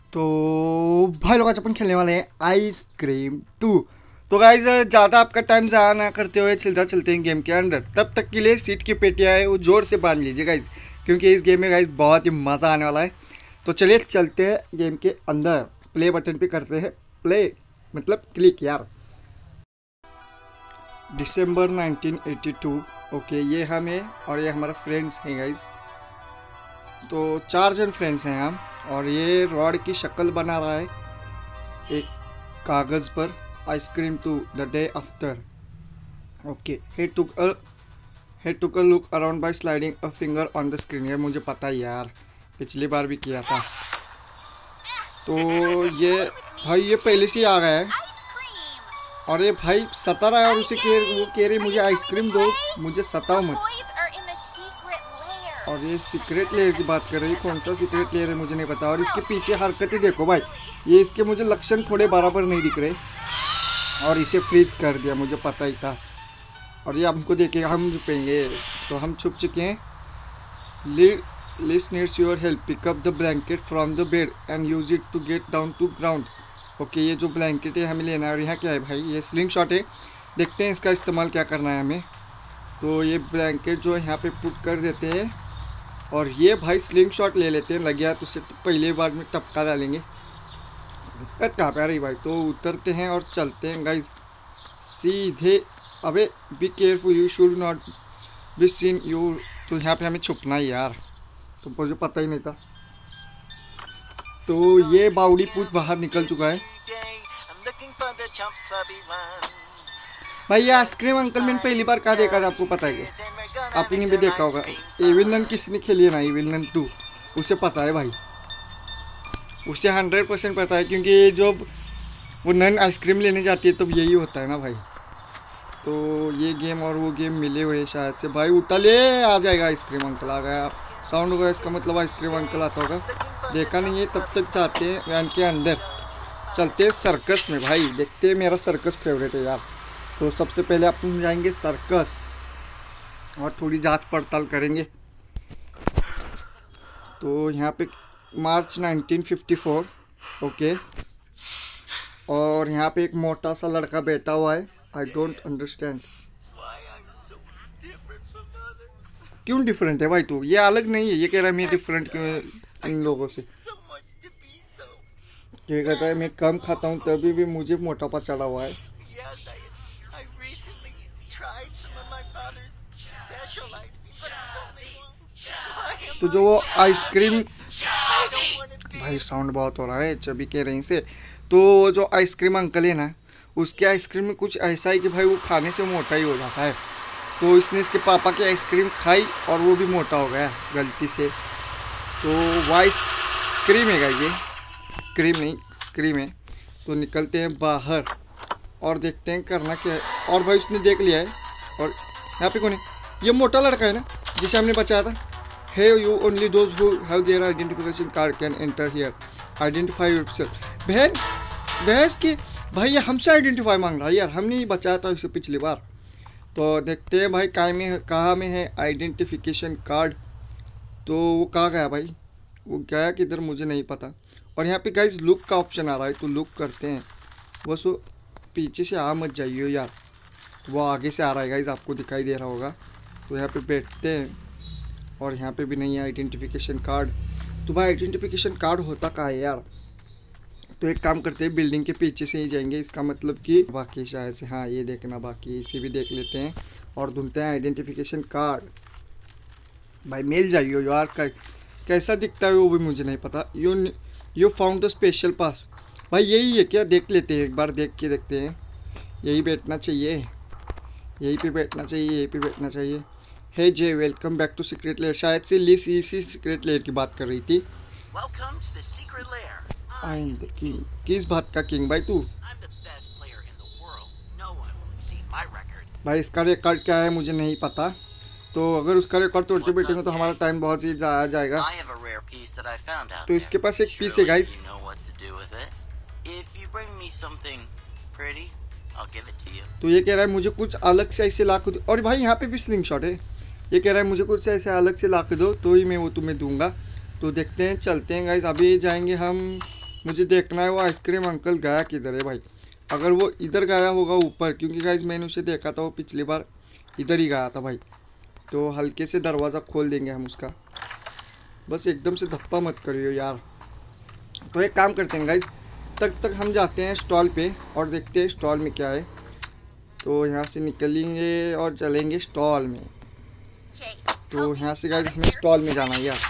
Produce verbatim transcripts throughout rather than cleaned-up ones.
तो भाई लोग आज अपन खेलने वाले हैं आइसक्रीम टू। तो गाइज ज़्यादा आपका टाइम ज़ाया ना करते हुए चलता चलते हैं गेम के अंदर। तब तक के लिए सीट की पेटियाँ है वो ज़ोर से बांध लीजिए गाइज, क्योंकि इस गेम में गाइज बहुत ही मज़ा आने वाला है। तो चलिए चलते हैं गेम के अंदर। प्ले बटन पे करते हैं प्ले, मतलब क्लिक यार। December nineteen eighty two. Okay, ये हम हैं और ये हमारा फ्रेंड्स हैं गाइज। तो चार जन फ्रेंड्स हैं हम, और ये रॉड की शक्ल बना रहा है एक कागज़ पर। Ice cream to the day after. Okay, he took a he took a look around by sliding a finger on the screen। ये मुझे पता है यार, पिछली बार भी किया था। तो ये भाई ये पहले से ही आ गया है, और ये भाई सता रहा है और उसे कह वो कह रही मुझे आइसक्रीम दो, मुझे सताओ मत। और ये सीक्रेट लेयर की बात कर रही है। कौन सा सीक्रेट लेयर है मुझे नहीं पता। और इसके पीछे हरकतें देखो भाई, ये इसके मुझे लक्षण थोड़े बराबर नहीं दिख रहे, और इसे फ्रीज कर दिया, मुझे पता ही था। और ये हमको देखेगा, हम छुपेंगे। तो हम छुप चुके हैं। List needs your help, pick up the blanket from the bed and use it to get down to ground. Okay, ये जो ब्लैंकेट है हमें लेना है। और यहाँ क्या है भाई, ये स्लिंग शॉट है। देखते हैं इसका इस्तेमाल क्या करना है हमें। तो ये ब्लैंकेट जो है यहाँ पे पुट कर देते हैं, और ये भाई स्लिंग शॉट ले लेते हैं। लग गया तो उससे तो पहले बार में टपका डालेंगे। दिक्कत कहाँ पे आ रही भाई। तो उतरते हैं और चलते हैं गाइज सीधे। अबे be careful, you should not be seen you. तो यहाँ पे हमें छुपना ही यार, तो मुझे पता ही नहीं था। तो ये बाउडी पूत बाहर निकल चुका है। भाई ये आइसक्रीम अंकल मैंने पहली बार कहाँ देखा था, आपको पता है क्या? आप ही ने भी देखा होगा। एविल नन किसी ने खेली है ना, एविल नन टू, उसे पता है भाई, उसे हंड्रेड परसेंट पता है। क्योंकि जब वो नन आइसक्रीम लेने जाती है तब यही होता है ना भाई। तो ये गेम और वो गेम मिले हुए शायद से। भाई उठा ले, आ जाएगा आइसक्रीम अंकल। आ गया, साउंड होगा इसका मतलब आइसक्रीम अंकल आता होगा। देखा नहीं है, तब तक चाहते हैं वैन के अंदर चलते हैं सर्कस में। भाई देखते हैं, मेरा सर्कस फेवरेट है यार। तो सबसे पहले अपन जाएंगे सर्कस और थोड़ी जांच पड़ताल करेंगे। तो यहाँ पे March nineteen fifty four. Okay, और यहाँ पे एक मोटा सा लड़का बैठा हुआ है। आई डोंट अंडरस्टैंड, क्यों डिफरेंट है भाई तू? ये अलग नहीं है, ये कह रहा है मैं डिफरेंट क्यों इन लोगों से। ये कहता है मैं कम खाता हूँ तभी भी मुझे मोटापा चढ़ा हुआ है। तो जो वो आइसक्रीम, भाई साउंड बहुत हो रहा है, चबी कह रही से। तो जो आइसक्रीम अंकल है ना, उसके आइसक्रीम में कुछ ऐसा है कि भाई वो खाने से मोटा ही हो जाता है। तो इसने इसके पापा की आइसक्रीम खाई और वो भी मोटा हो गया गलती से। तो वाइस क्रीम है ये, क्रीम नहीं स्क्रीम है। तो निकलते हैं बाहर और देखते हैं करना क्या है। और भाई उसने देख लिया है। और यहाँ पे कौन है? ये मोटा लड़का है ना जिसे हमने बचाया था। Hey you only those who have their identification card can enter here, identify yourself. बहन बहस की भाई, ये हमसे आइडेंटिफाई मांग रहा है यार, हमने ही बचाया था उसे पिछली बार। तो देखते हैं भाई कहाँ में कहाँ में है आइडेंटिफिकेशन कार्ड। तो वो कहाँ गया भाई, वो गया किधर मुझे नहीं पता। और यहाँ पे गाइस लुक का ऑप्शन आ रहा है, तो लुक करते हैं। बस वो पीछे से आ मत जाइए यार, तो वो आगे से आ रहा है गाइस, आपको दिखाई दे रहा होगा। तो यहाँ पे बैठते हैं, और यहाँ पे भी नहीं है आइडेंटिफिकेशन कार्ड। तो भाई आइडेंटिफिकेशन कार्ड होता कहाँ है यार? तो एक काम करते हैं, बिल्डिंग के पीछे से ही जाएंगे। इसका मतलब कि बाकी शायद से, हाँ ये देखना बाकी, इसे भी देख लेते हैं और ढूंढते हैं आइडेंटिफिकेशन कार्ड। भाई मिल जाइए यार, कैसा दिखता है वो भी मुझे नहीं पता। You you found the special pass. भाई यही है क्या? देख लेते हैं एक बार, देख के देखते हैं। यही बैठना चाहिए, यहीं पे बैठना चाहिए, यहीं पे बैठना चाहिए। Hey J, welcome back to secret lair. शायद से लिस इसी सीक्रेट लेयर की बात कर रही थी। I am the king. किस बात का किंग भाई तू? भाई इसका रिकॉर्ड क्या है मुझे नहीं पता। तो अगर उसका रिकॉर्ड तोड़ते बैठेंगे तो हमारा टाइम बहुत ही ज़्यादा जाएगा। तो इसके पास एक पीस है गाइस। तो ये कह रहा है मुझे कुछ अलग से ऐसे ला के दो। और भाई यहाँ पे भी स्लिंग शॉट है। ये कह रहा है मुझे कुछ ऐसे अलग से ला के दो तो ही मैं वो तुम्हें दूंगा। तो देखते हैं, चलते हैं गाइस। अभी जाएंगे हम मुझे देखना है वो आइसक्रीम अंकल गया किधर है भाई। अगर वो इधर गया होगा ऊपर, क्योंकि गाइस मैंने उसे देखा था वो पिछली बार इधर ही गया था भाई। तो हल्के से दरवाज़ा खोल देंगे हम उसका, बस एकदम से धप्पा मत करियो यार। तो एक काम करते हैं गाइस, तक तक हम जाते हैं स्टॉल पे और देखते हैं स्टॉल में क्या है। तो यहाँ से निकलेंगे और चलेंगे स्टॉल में। तो यहाँ से गाइस हमें स्टॉल में जाना है यार।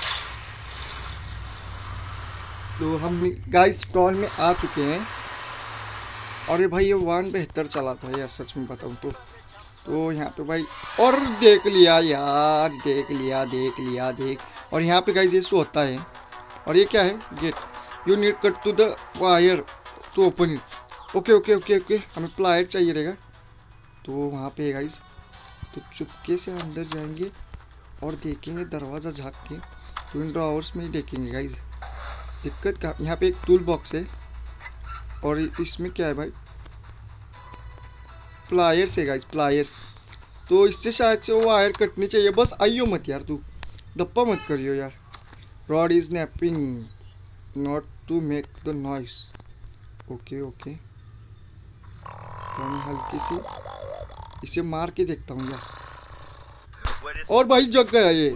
तो हम गाइस स्टॉल में आ चुके हैं। और ये भाई ये वाहन बेहतर चला था यार, सच में बताऊँ तो। तो यहाँ पे भाई, और देख लिया यार, देख लिया देख लिया देख। और यहाँ पे गाइस ये शो होता है। और ये क्या है, gate, you need cut to the wire to open it. Okay okay okay okay, हमें प्लायर चाहिए रहेगा। तो वहाँ पे गाइस, तो चुपके से अंदर जाएंगे और देखेंगे दरवाज़ा झाँक के। तो इन आवर्स में ही देखेंगे गाइस। दिक्कत का यहाँ पे एक टूल बॉक्स है और इसमें क्या है भाई, प्लायर्स है गाइस, प्लायर्स। तो इससे शायद से वो वायर कटनी चाहिए। बस आइयो मत यार, तू धप्पा मत करियो यार। Rod is napping not to make the noise. Okay okay, तो मैं हल्की सी इसे मार के देखता हूँ यार। और भाई जग गया, ये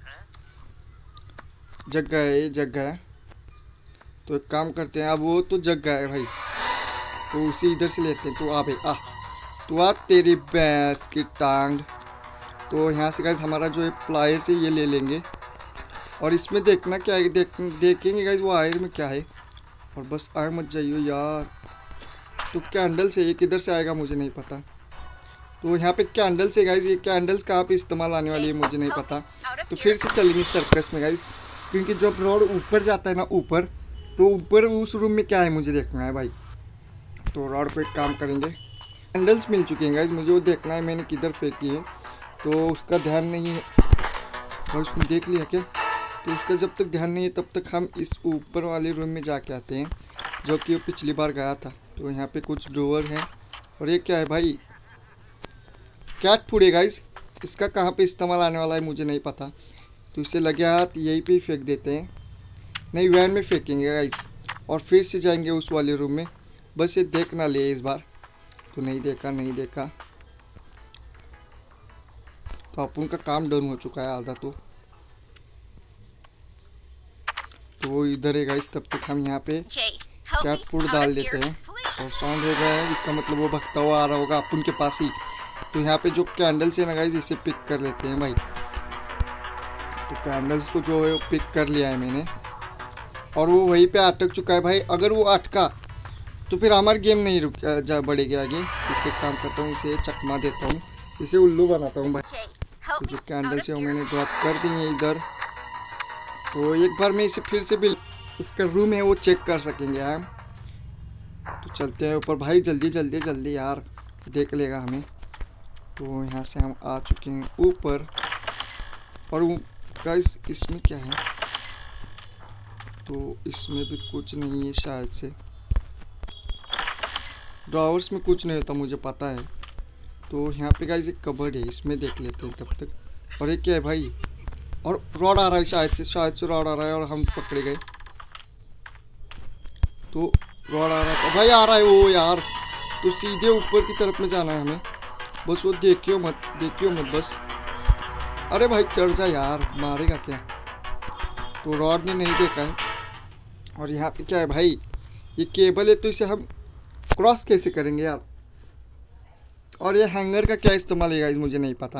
जग गया, ये जग गया। तो एक काम करते हैं, अब वो तो जग गया है भाई, तो उसे इधर से लेते हैं। तो आ भाई आ, तो आ तेरी भैंस की टांग। तो यहाँ से गाइस हमारा जो है प्लायर से ये ले लेंगे। और इसमें देखना क्या है, देख देखेंगे गाइस वो वायर में क्या है। और बस आए मत जाइयो यार। तो कैंडल से ये किधर से आएगा मुझे नहीं पता। तो यहाँ पे कैंडल से गाइस, ये कैंडल्स कहाँ पे इस्तेमाल आने वाली है मुझे नहीं पता। तो फिर से चलेंगे सर्कस में गाइस, क्योंकि जब रोड ऊपर जाता है ना ऊपर, तो ऊपर उस रूम में क्या है मुझे देखना है भाई। तो रॉड को एक काम करेंगे, कैंडल्स मिल चुके हैं गाइस, मुझे वो देखना है मैंने किधर फेंकी है। तो उसका ध्यान नहीं है भाई, उसने देख लिया क्या। तो उसका जब तक ध्यान नहीं है तब तक हम इस ऊपर वाले रूम में जाके आते हैं, जो कि वो पिछली बार गया था। तो यहाँ पे कुछ डोर हैं। और ये क्या है भाई, कैट फूड है गाइस। इसका कहाँ पे इस्तेमाल आने वाला है मुझे नहीं पता। तो इसे लगे हाथ यहीं पे ही फेंक देते हैं, नहीं वैन में फेंकेंगे गाइस। और फिर से जाएंगे उस वाले रूम में। बस ये देख ना ले इस बार। तो नहीं देखा, नहीं देखा। तो अपन का काम डन हो चुका है आधा। तो तो वो इधर है गाइस। तब तक हम यहाँ पे कैट फूड डाल देते हैं। और साउंड हो गया है, इसका मतलब वो भगता हुआ आ रहा होगा अपन के पास ही। तो यहाँ पे जो कैंडल्स है ना गाइस, इसे पिक कर लेते हैं भाई। तो कैंडल्स को जो है वो पिक कर लिया है मैंने। और वो वहीं पे अटक चुका है भाई। अगर वो अटका तो फिर हमारा गेम नहीं रुक जा बढ़ेगा आगे। इसे काम करता हूँ, इसे चकमा देता हूँ, इसे उल्लू बनाता हूँ भाई। तो जो कैंडल्स है वो मैंने ड्रॉप कर दी है इधर। तो एक बार मैं इसे फिर से भी उसका रूम है वो चेक कर सकेंगे हम। तो चलते हैं ऊपर भाई, जल्दी जल्दी जल्दी यार, देख लेगा हमें। तो यहाँ से हम आ चुके हैं ऊपर। और वो गाइस इसमें क्या है, तो इसमें भी कुछ नहीं है शायद से। ड्रॉवर्स में कुछ नहीं होता मुझे पता है। तो यहाँ पे गाइस एक कबर्ड है, इसमें देख लेते हैं तब तक। और ये क्या है भाई, और रॉड आ रहा है शायद से, शायद से रॉड आ रहा है और हम पकड़े गए। तो रॉड आ रहा है भाई, आ रहा है वो यार। तो सीधे ऊपर की तरफ में जाना है हमें, बस वो देखियो मत, देखियो मत बस। अरे भाई चढ़ जा यार, मारेगा क्या। तो रॉड ने नहीं देखा है। और यहाँ पे क्या है भाई, ये केबल है, तो इसे हम क्रॉस कैसे करेंगे यार। और ये हैंगर का क्या इस्तेमाल है गाइस मुझे नहीं पता।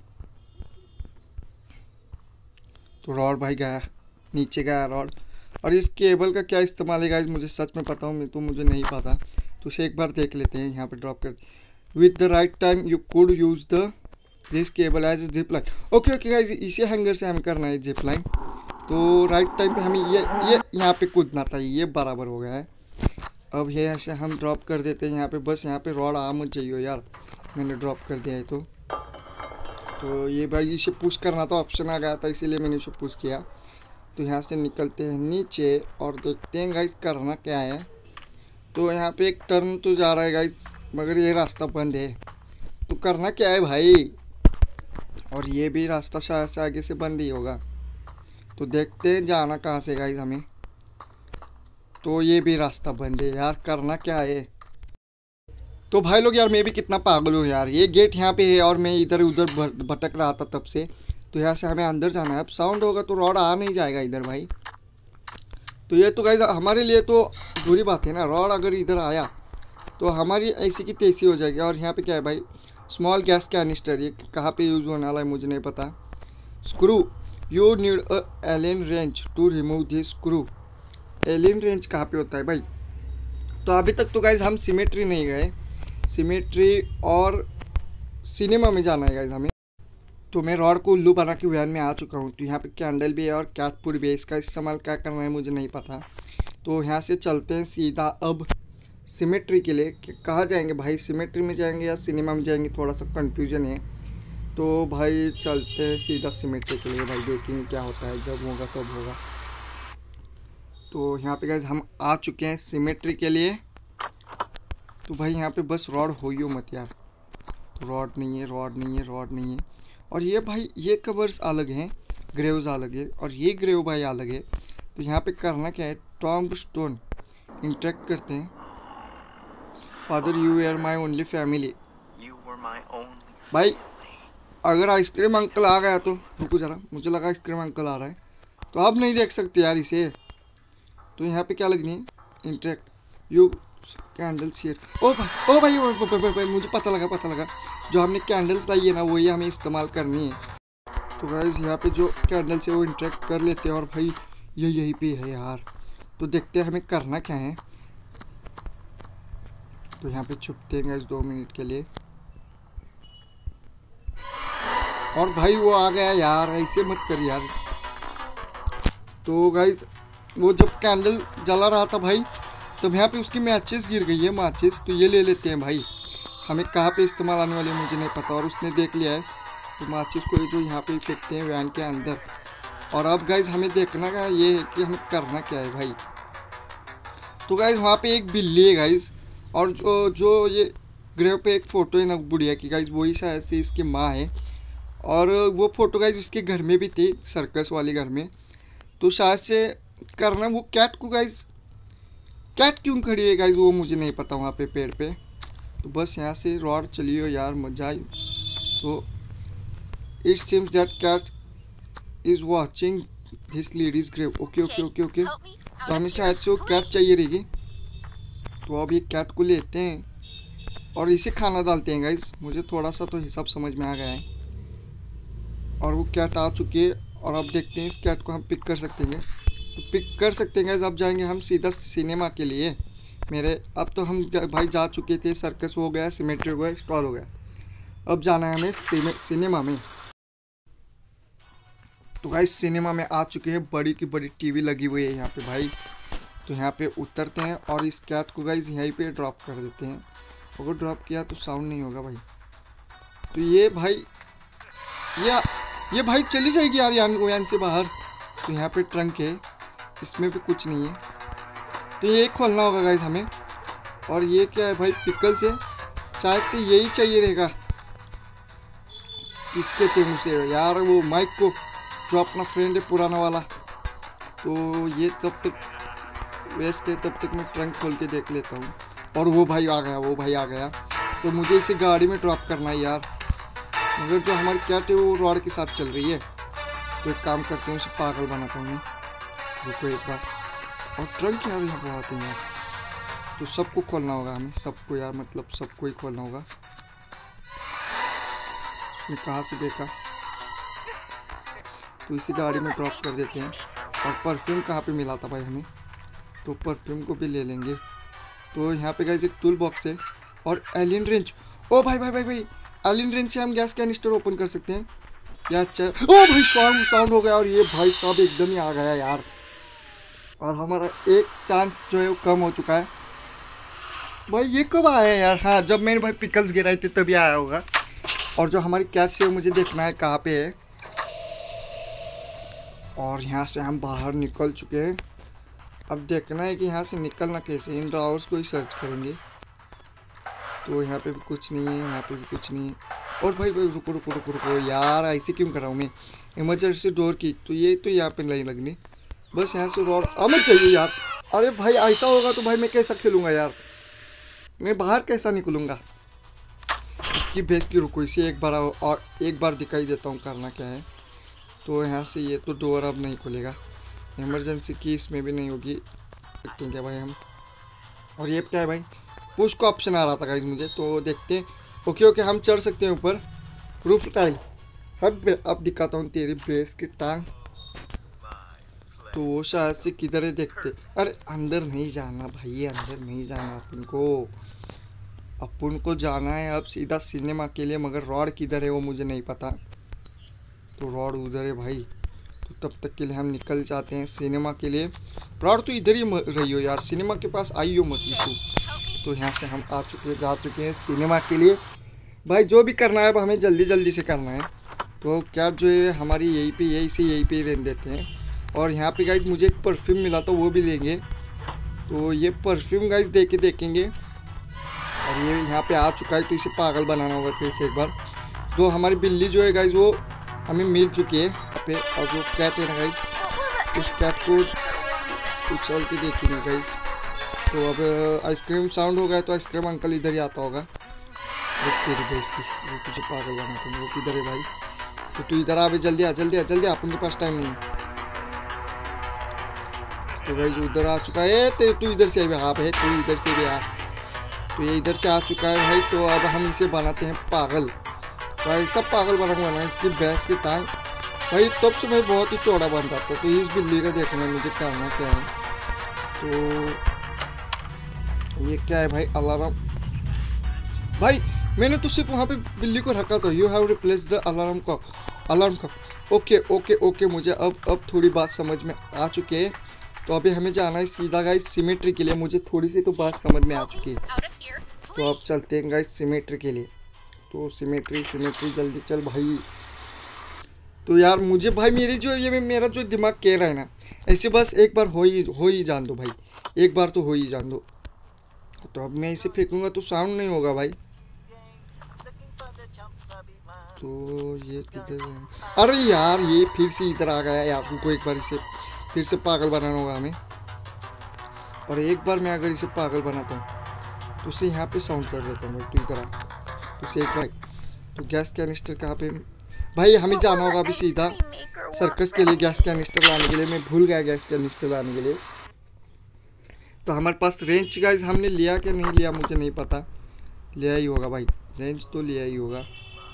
तो रॉड भाई गया, नीचे गया रॉड। और इस केबल का क्या इस्तेमाल है गाइस मुझे सच में पता हूँ मैं, तो मुझे नहीं पता। तो उसे एक बार देख लेते हैं, यहाँ पे ड्रॉप कर। With the right time you could use the this cable as zip line. Okay okay guys, इसी हैंगर से हमें करना है जिप लाइन। तो राइट टाइम पे हमें ये ये यहाँ पे कूदना था, ये बराबर हो गया है। अब ये ऐसे हम ड्रॉप कर देते हैं यहाँ पे। बस यहाँ पे रॉड आ मत चाहिए यार, मैंने ड्रॉप कर दिया है। तो तो ये भाई इसे पुश करना तो ऑप्शन आ गया था, इसीलिए मैंने इसे पुश किया। तो यहाँ से निकलते हैं नीचे और देखते हैं गाइस करना क्या है। तो यहाँ पे एक टर्न तो जा रहा है गाइस, मगर ये रास्ता बंद है। तो करना क्या है भाई, और ये भी रास्ता शायद से आगे से बंद ही होगा। तो देखते हैं जाना कहाँ से गाइस हमें। तो ये भी रास्ता बंद है यार, करना क्या है। तो भाई लोग यार मैं भी कितना पागल हूँ यार, ये गेट यहाँ पे है और मैं इधर उधर भटक रहा था तब से। तो यहाँ से हमें अंदर जाना है। अब साउंड होगा तो रॉड आ नहीं जाएगा इधर भाई। तो ये तो गाइस हमारे लिए तो बुरी बात है ना, रॉड अगर इधर आया तो हमारी ऐसी की तैसी हो जाएगी। और यहाँ पे क्या है भाई, स्मॉल गैस कैनिस्टर, ये कहाँ पे यूज़ होने वाला है मुझे नहीं पता। Screw, you need a allen wrench to remove this screw. Allen wrench कहाँ पे होता है भाई। तो अभी तक तो गाइज हम सिमेट्री नहीं गए, सिमेट्री और सिनेमा में जाना है गाइज हमें। तो मैं रॉड को उल्लू बना के वैन में आ चुका हूँ। तो यहाँ पे कैंडल भी है और कैट फूड भी है, इसका इस्तेमाल क्या करना है मुझे नहीं पता। तो यहाँ से चलते हैं सीधा अब सिमेट्री के लिए। कहाँ जाएंगे भाई, सिमेट्री में जाएंगे या सिनेमा में जाएंगे, थोड़ा सा कन्फ्यूजन है। तो भाई चलते हैं सीधा सिमेट्री के लिए भाई, देखेंगे क्या होता है, जब होगा तब होगा। तो यहाँ पे गाइस हम आ चुके हैं सिमेट्री के लिए। तो भाई यहाँ पे बस रॉड हो ही मत यार। तो रॉड नहीं है, रॉड नहीं है, रॉड नहीं है। और ये भाई ये कवर्स अलग हैं, ग्रेव्स अलग है और ये ग्रेव भाई अलग है। तो यहाँ पे करना क्या है, टॉम्ब स्टोन इंटरेक्ट करते हैं। Father you are my only family. भाई अगर आइसक्रीम अंकल आ गया तो रुको ज़रा, मुझे लगा आइसक्रीम अंकल आ रहा है। तो अब नहीं देख सकते यार इसे। तो यहाँ पे क्या लगनी है, इंटरेक्ट यू कैंडल्स हियर। ओ भाई ओ भाई, ओ भाई, भाई, भाई मुझे पता लगा पता लगा जो हमने कैंडल्स लाई है ना वही हमें इस्तेमाल करनी है। तो गाइस यहाँ पे जो कैंडल्स है वो इंटरेक्ट कर लेते हैं और भाई ये यहीं पे है यार। तो देखते हैं हमें करना क्या है। तो यहाँ पे छुपते हैं गाइस दो मिनट के लिए। और भाई वो आ गया यार, ऐसे मत कर यार। तो गाइस वो जब कैंडल जला रहा था भाई तब यहाँ पे उसकी मैचेस गिर गई है, मैचेस। तो ये ले लेते हैं भाई, हमें कहाँ पे इस्तेमाल आने वाली है मुझे नहीं पता। और उसने देख लिया है तो मैचेस को जो यहाँ पे फेंकते हैं वैन के अंदर। और अब गाइज हमें देखना का ये है कि हमें करना क्या है भाई। तो गाइज वहाँ पे एक बिल्ली है गाइज, और जो जो ये ग्रेव पे एक फ़ोटो है ना बुढ़िया की गाइज, वही शायद से इसकी माँ है। और वो फ़ोटो गाइज उसके घर में भी थी, सर्कस वाले घर में। तो शायद से करना वो कैट को गाइज, कैट क्यों खड़ी है गाइज वो मुझे नहीं पता वहाँ पे पेड़ पे। तो बस यहाँ से रॉड चलियो यार, मजा आई। तो it seems that cat is watching this ladies grave. Okay okay okay okay तो हमें शायद से वो कैट चाहिए रहेगी। तो अब ये कैट को लेते हैं और इसे खाना डालते हैं गाइज। मुझे थोड़ा सा तो हिसाब समझ में आ गया है। और वो कैट आ चुकी है और अब देखते हैं इस कैट को हम पिक कर सकते हैं। तो पिक कर सकते हैं गाइज। अब जाएंगे हम सीधा सिनेमा के लिए मेरे। अब तो हम भाई जा चुके थे, सर्कस हो गया, सिमेट्री हो गया, स्टॉल हो गया। अब जाना है हमें सिनेमा में। तो गाइज सिनेमा में आ चुके हैं, बड़ी की बड़ी टीवी लगी हुई है यहाँ पे भाई। तो यहाँ पे उतरते हैं और इस कैट को गाइज यहीं पे ड्रॉप कर देते हैं। अगर ड्रॉप किया तो साउंड नहीं होगा भाई। तो ये भाई ये ये भाई चली जाएगी यार यान यान से बाहर। तो यहाँ पे ट्रंक है, इसमें भी कुछ नहीं है। तो ये खोलना होगा गाइज हमें। और ये क्या है भाई, पिकल्स है, शायद से यही चाहिए रहेगा। किसके थे मुझसे यार, वो माइक को जो अपना फ्रेंड है पुराना वाला। तो ये तब तक वेस्ट है, तब तक मैं ट्रंक खोल के देख लेता हूँ। और वो भाई आ गया, वो भाई आ गया। तो मुझे इसे गाड़ी में ड्रॉप करना है यार, मगर जो हमारी कैट है वो रॉड के साथ चल रही है। तो एक काम करते हैं, उसे पागल बनाता हूँ मैं। रुको एक बार। और ट्रंक यार यहाँ बहुत है यार। तो सबको खोलना होगा हमें, सबको यार, मतलब सबको ही खोलना होगा। उसने कहाँ से देखा। तो इसी गाड़ी में ड्रॉप कर देते हैं। और परफ्यूम कहाँ पे मिला था भाई हमें, तो परफ्यूम को भी ले लेंगे। तो यहाँ पे गाइस एक टूल बॉक्स है और एलियन रेंज। ओ भाई भाई भाई भाई एलियन रेंज से हम गैस कैनिस्टर ओपन कर सकते हैं या अच्छा। ओ भाई साउंड साउंड हो गया और ये भाई साहब एकदम ही आ गया यार। और हमारा एक चांस जो है वो कम हो चुका है भाई। ये कब आया यार, हाँ जब मैंने भाई पिकल्स गिराए थे तभी आया होगा। और जो हमारी कैट से मुझे देखना है कहाँ पे है। और यहाँ से हम बाहर निकल चुके हैं। अब देखना है कि यहाँ से निकलना कैसे। इन ड्रावर्स को ही सर्च करेंगे। तो यहाँ पे भी कुछ नहीं है, यहाँ पे भी कुछ नहीं है। और भाई भाई रुको रुको रुको रुको यार, ऐसे क्यों कर रहा हूँ मैं। इमरजेंसी डोर की तो ये तो यहाँ पे नहीं लगनी। बस यहाँ से रॉड हमें चाहिए यार। अरे भाई ऐसा होगा तो भाई मैं कैसा खेलूँगा यार, मैं बाहर कैसा निकलूँगा। इसकी बेस की रुको, इसे एक बार और एक बार दिखाई देता हूँ करना क्या है। तो यहाँ से ये तो डोर अब नहीं खुलेगा, इमरजेंसी की इसमें भी नहीं होगी। देखते हैं क्या भाई हम। और ये क्या है भाई, पुश का ऑप्शन आ रहा था गाइस मुझे, तो देखते हैं। ओके ओके हम चढ़ सकते हैं ऊपर रूफ टाइल। अब अब दिखाता हूँ तेरी बेस की टांग। तो वो शायद से किधर है देखते। अरे अंदर नहीं जाना भाई, अंदर नहीं जाना अपन को, अपन को जाना है अब सीधा सिनेमा के लिए। मगर रॉड किधर है वो मुझे नहीं पता, तो रॉड उधर है भाई। तो तब तक के लिए हम निकल जाते हैं सिनेमा के लिए। रॉड तो इधर ही रही हो यार, सिनेमा के पास आई हो मत तू। तो यहाँ से हम आ चुके जा चुके हैं सिनेमा के लिए भाई। जो भी करना है अब हमें जल्दी जल्दी से करना है। तो क्या जो है हमारी यहीं पे यहीं से यहीं पे रहने देते हैं। और यहाँ पे गाइज मुझे एक परफ्यूम मिला था, वो भी लेंगे। तो ये परफ्यूम गाइज दे के देखेंगे। और ये यहाँ पे आ चुका है, तो इसे पागल बनाना होगा फिर से एक बार। तो हमारी बिल्ली जो है गाइज वो हमें मिल चुकी है यहाँ पे। और जो कैट है ना गाइज, उस कैट को उछल के देखेंगे गाइज। तो अब आइसक्रीम साउंड हो गया, तो आइसक्रीम अंकल इधर ही आता होगा। रुक तेरी भैंस की, वो तुझे पागल बनाता हूँ। वो किधर है भाई, तो तू इधर आ भाई, जल्दी आ जल्दी आ जल्दी आ, अपन के पास टाइम नहीं है। तो गाइज उधर आ चुका है, तो तू इधर से भी हाँ भाई, तू इधर से भी आ। तो ये इधर से आ चुका है भाई। तो अब हम इसे बनाते हैं पागल भाई, सब पागल बनाऊंगा ना इसकी भैंस की टांग भाई। तब से मैं बहुत ही चौड़ा बन रहा था। तो इस बिल्ली का देखना है मुझे करना क्या है। तो ये क्या है भाई, अलार्म भाई। मैंने तो सिर्फ वहाँ पे बिल्ली को रखा था। You have replace the alarm का अलार्म का ओके ओके ओके मुझे अब अब थोड़ी बात समझ में आ चुकी है। तो अभी हमें जाना है सीधा गाइस सिमेट्री के लिए। मुझे थोड़ी सी तो बात समझ में आ चुकी है। तो अब चलते हैं गाइस सिमेट्री के लिए। तो सिमेट्री सिमेट्री जल्दी चल भाई। तो यार मुझे भाई मेरी जो ये मेरा जो दिमाग कह रहा है ना, ऐसे बस एक बार हो ही हो ही जान दो भाई, एक बार तो हो ही जान दो। तो अब मैं इसे फेंकूंगा तो साउंड नहीं होगा भाई। तो ये किधर है, अरे यार ये फिर से इधर आ गया यार। तुमको एक बार इसे फिर से पागल बनाना होगा हमें। और एक बार मैं अगर इसे पागल बनाता हूँ तो उसे यहाँ पे साउंड कर देता हूँ भाई। तो इधर आ, तो उसे एक बार। तो गैस कैनिस्टर कहाँ पे भाई, हमें जाना होगा अभी सीधा सर्कस के लिए गैस कैनिस्टर लाने के लिए। मैं भूल गया गैस कैनिस्टर लाने के लिए। तो हमारे पास रेंज गाइस हमने लिया क्या नहीं लिया मुझे नहीं पता, लिया ही होगा भाई, रेंज तो लिया ही होगा।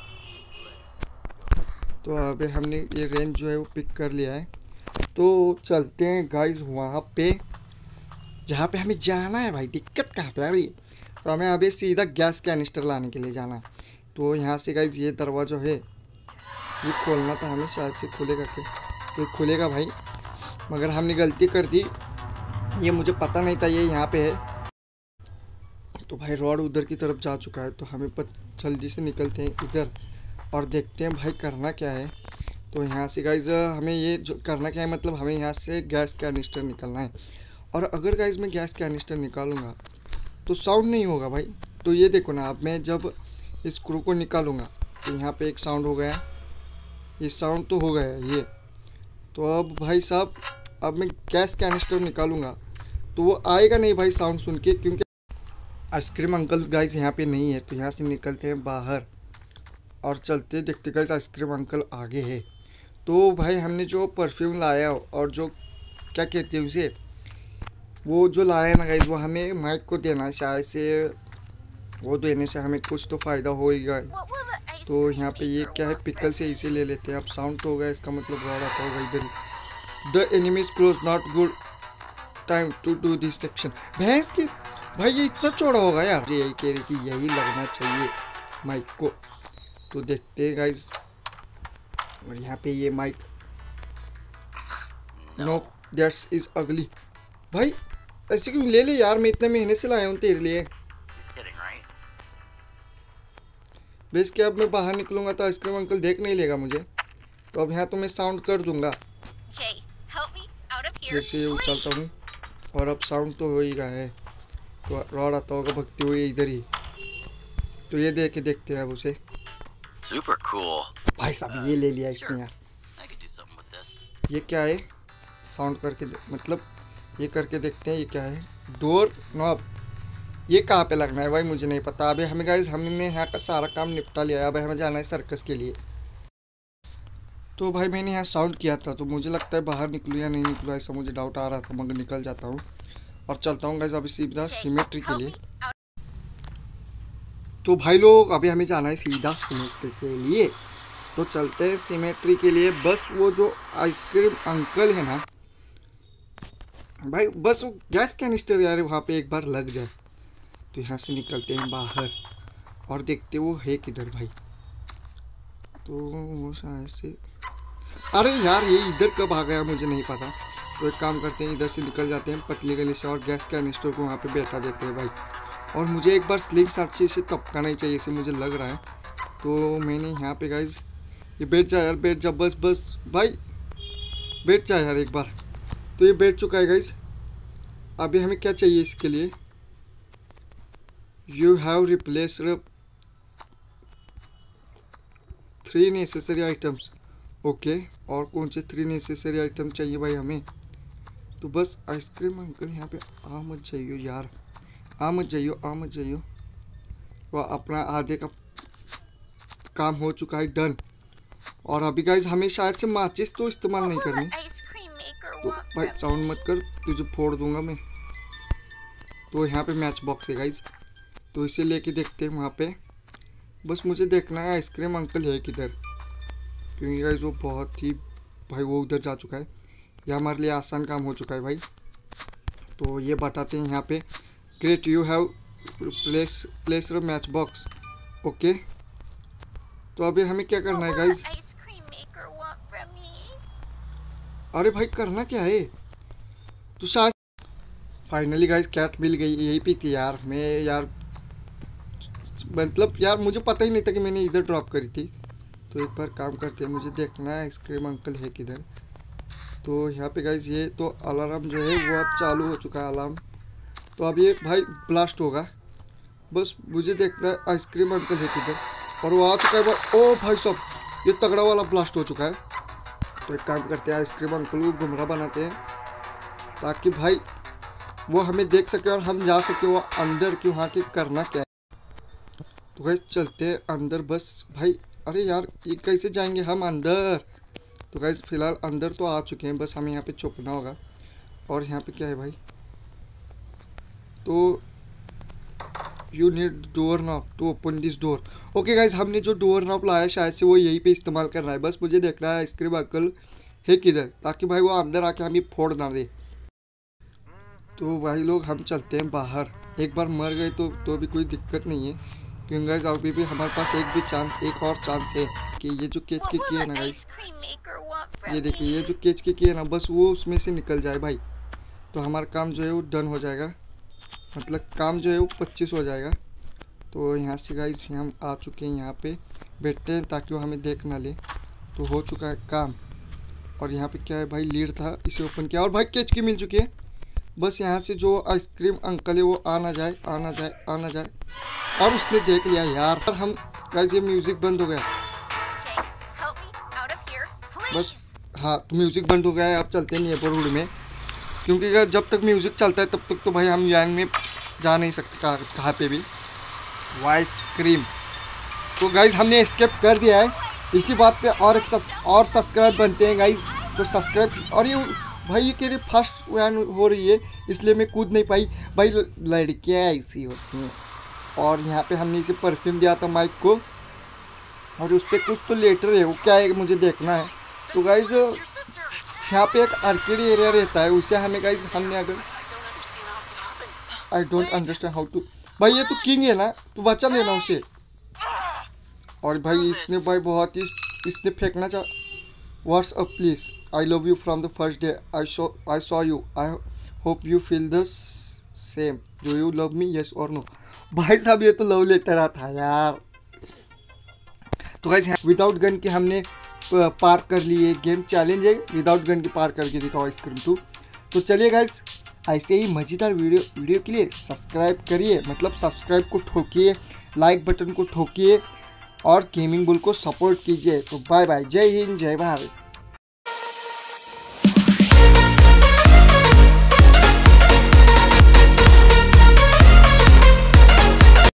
तो अभी हमने ये रेंज जो है वो पिक कर लिया है। तो चलते हैं गाइस वहाँ पे जहाँ पे हमें जाना है भाई। दिक्कत कहाँ पे आ रही है, तो हमें अभी सीधा गैस कैनिस्टर लाने के लिए जाना है। तो यहाँ से गाइस ये दरवाज़ा है, ये खोलना था हमें, शायद से खुलेगा क्या। तो खुलेगा भाई, मगर हमने गलती कर दी, ये मुझे पता नहीं था ये यहाँ पे है। तो भाई रॉड उधर की तरफ जा चुका है। तो हमें पर जल्दी से निकलते हैं इधर और देखते हैं भाई करना क्या है। तो यहाँ से गाइज हमें ये जो करना क्या है, मतलब हमें यहाँ से गैस कैनिस्टर निकालना है। और अगर गाइज मैं गैस कैनिस्टर निकालूंगा तो साउंड नहीं होगा भाई। तो ये देखो ना, अब मैं जब इस स्क्रू को निकालूंगा तो यहाँ पे एक साउंड हो गया, ये साउंड तो हो गया ये। तो अब भाई साहब अब मैं गैस कैनिस्टर निकालूंगा तो वो आएगा नहीं भाई साउंड सुन के, क्योंकि आइसक्रीम अंकल गाइज यहाँ पे नहीं है। तो यहाँ से निकलते हैं बाहर और चलते देखते गाइज आइसक्रीम अंकल आगे है। तो भाई हमने जो परफ्यूम लाया और जो क्या कहते हैं उसे, वो जो लाया ना गाइज, वो हमें माइक को देना है शायद से। वो देने से हमें कुछ तो फ़ायदा होएगा। तो यहाँ पे ये क्या है, पिकल से इसे ले लेते हैं। अब साउंड तो होगा, इसका मतलब रॉड आता होगा इधर ही। The enemies close, not good time to do this section. भैंस की भाई ये इतना चौड़ा होगा यार, यही कह रही कि यही लगना चाहिए माइक को। तो देखते हैं गाइज। और यहाँ पे ये माइक, नो दैट्स इज अगली। भाई ऐसे क्यों, ले ले यार, मैं इतने महीने से लाया हूँ तेरे लिए। बेस के अब मैं बाहर निकलूंगा तो आइसक्रीम अंकल देख नहीं लेगा मुझे। तो अब यहाँ तो मैं साउंड कर दूंगा, फिर से ये उछलता हूँ और अब साउंड तो हो ही रहा है। तो रॉड आता होगा भगते हुए इधर ही। तो ये देख के देखते हैं अब उसे। Super cool. भाई साहब ये ले लिया इसने यार। I could do something with this. ये क्या है, साउंड करके दे, मतलब ये करके देखते हैं ये क्या है। डोर नॉब, ये कहाँ पे लगना है भाई मुझे नहीं पता। अभी हमें गाइस हमने यहाँ का सारा काम निपटा लिया है। अब हमें जाना है सर्कस के लिए। तो भाई मैंने यहाँ साउंड किया था तो मुझे लगता है बाहर निकलूँ या नहीं निकलूँ, ऐसा मुझे डाउट आ रहा था, मगर निकल जाता हूँ और चलता हूँ गाइस अभी सीधा सिमेट्री के लिए। तो भाई लोग अभी हमें जाना है सीधा सिमेट्री के लिए, तो चलते हैं सिमेट्री के लिए। बस वो जो आइसक्रीम अंकल है ना भाई, बस वो गैस कैनिस्टर यार वहाँ पे एक बार लग जाए। तो यहाँ से निकलते हैं बाहर और देखते वो है किधर भाई। तो वो शायद से, अरे यार ये इधर कब आ गया मुझे नहीं पता। तो एक काम करते हैं, इधर से निकल जाते हैं पतली गली से और गैस कैनिस्टर को वहाँ पे बैठा देते हैं भाई। और मुझे एक बार स्लिंग शॉट से इसे टपकाना ही चाहिए, इसे मुझे लग रहा है। तो मैंने यहाँ पे गाइज, ये बैठ जा यार, बैठ जा, बस बस भाई बैठ जा यार एक बार। तो ये बैठ चुका है गाइज। अभी हमें क्या चाहिए इसके लिए, you have replaced three necessary items. Okay, और कौन से थ्री नेसेसरी आइटम चाहिए भाई हमें। तो बस आइसक्रीम अंकल यहाँ पे आ मत जाइयो यार, आ मत जाइयो, आ मत जाइयो। वो अपना आधे का काम हो चुका है डन। और अभी गाइज हमें शायद से माचिस तो इस्तेमाल नहीं करनी। तो भाई साउंड मत कर, तुझे फोड़ दूंगा मैं। तो यहाँ पे मैच बॉक्स है गाइज, तो इसे लेके देखते हैं वहाँ पे। बस मुझे देखना है आइसक्रीम अंकल है किधर, क्योंकि गाइज वो बहुत ही भाई वो उधर जा चुका है। यह हमारे लिए आसान काम हो चुका है भाई। तो ये बताते हैं यहाँ पे, great you have place place match box. Okay, तो अभी हमें क्या करना है गाइज। अरे भाई करना क्या है। तो शायद फाइनली गाइज कैट मिल गई, यही पे थी यार। मैं यार मतलब यार मुझे पता ही नहीं था कि मैंने इधर ड्रॉप करी थी। तो एक बार काम करते हैं, मुझे देखना है आइसक्रीम अंकल है किधर। तो यहाँ पे गाइज ये तो अलार्म जो है वो अब चालू हो चुका है अलार्म। तो अब ये भाई ब्लास्ट होगा, बस मुझे देखना है आइसक्रीम अंकल है किधर। और वो आ चुका है भाई। ओ भाई साहब, ये तगड़ा वाला ब्लास्ट हो चुका है। तो एक काम करते हैं, आइसक्रीम अंकल को गुमराह बनाते हैं ताकि भाई वो हमें देख सके और हम जा सके वो अंदर कि वहाँ के करना क्या है। तो गाइस चलते हैं अंदर बस भाई। अरे यार ये कैसे जाएंगे हम अंदर। तो गाइस फिलहाल अंदर तो आ चुके हैं, बस हमें यहाँ पे छुपना होगा। और यहाँ पे क्या है भाई, तो you need door knob to open this door. Okay guys, हमने जो डोर नॉब लाया शायद से वो यहीं पे इस्तेमाल कर रहा है। बस मुझे देखना है आइसक्रीम अंकल है किधर, ताकि भाई वो अंदर आके हमें फोड़ ना दे। तो भाई लोग हम चलते हैं बाहर। एक बार मर गए तो तो भी कोई दिक्कत नहीं है, क्योंकि गाइज अभी भी हमारे पास एक भी चांस एक और चांस है कि ये जो केच के किए ना गाइज, ये देखिए ये जो केच के किए ना, बस वो उसमें से निकल जाए भाई। तो हमारा काम जो है वो डन हो जाएगा, मतलब काम जो है वो पच्चीस हो जाएगा। तो यहाँ से गाइस हम आ चुके हैं, यहाँ पे बैठते हैं ताकि वो हमें देख ना ले। तो हो चुका है काम। और यहाँ पे क्या है भाई, लीड था, इसे ओपन किया और भाई केच की मिल चुकी है। बस यहाँ से जो आइसक्रीम अंकल है वो आ ना जाए, आ ना जाए, आ ना जाए। और उसने देख लिया यार। और हम गाइस ये म्यूज़िक बंद हो गया बस। हाँ तो म्यूज़िक बंद हो गया है, अब चलते हैं नेबरहुड में, क्योंकि जब तक म्यूज़िक चलता है तब तक तो भाई हम यान में जा नहीं सकते कहाँ कहाँ पे भी। आइसक्रीम तो गाइज हमने एस्केप कर दिया है। इसी बात पे और एक सस, और सब्सक्राइब बनते हैं गाइज, तो सब्सक्राइब। और ये भाई ये कह रहे फर्स्ट वैन हो रही है इसलिए मैं कूद नहीं पाई भाई, लड़कियाँ ऐसी होती हैं। और यहाँ पे हमने इसे परफ्यूम दिया था माइक को, और उस पर कुछ तो लेटर है, वो क्या है मुझे देखना है। तो गाइज यहाँ पे एक आर्केड एरिया रहता है, उसे हमें गाइज हमने अगर I don't understand how to. भाई ये तो किंग है ना, तो बचा लेना उसे। और भाई इसने भाई बहुत ही इसने फेंकना चाह। What's up please, I love you from the first day I show I saw you, I hope you feel the same, do you love me, yes और नो। भाई साहब ये तो लव लेटर था यार। तो गाइज विदाउट गन के हमने पार कर लिए, गेम चैलेंज है विदाउट गन की पार करके दिखाओ आइसक्रीम टू। तो चलिए गाइज ऐसे ही मज़ेदार वीडियो वीडियो के लिए सब्सक्राइब करिए, मतलब सब्सक्राइब को ठोकिए, लाइक बटन को ठोकिए और गेमिंग बुल को सपोर्ट कीजिए। तो बाय बाय, जय हिंद, जय भारत।